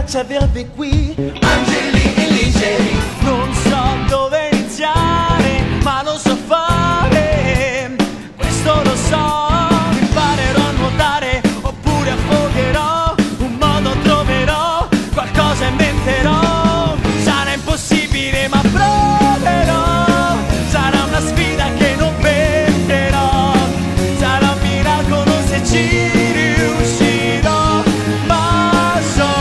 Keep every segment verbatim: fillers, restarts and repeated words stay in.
piace avervi qui, Angeli e Ligeri. Non so dove iniziare, ma lo so fare, questo lo so. Imparerò a nuotare oppure affogherò, un modo troverò, qualcosa inventerò. Sarà impossibile ma proverò, sarà una sfida che non perderò, sarà un miracolo se ci riuscirò, ma so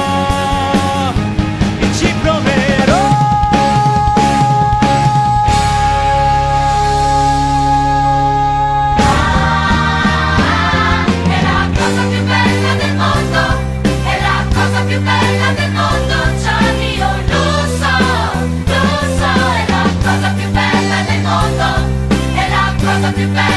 che ci proverò. È la cosa più bella del mondo, è la cosa più bella del mondo, Gianni, io lo so, lo so, è la cosa più bella del mondo, è la cosa più bella.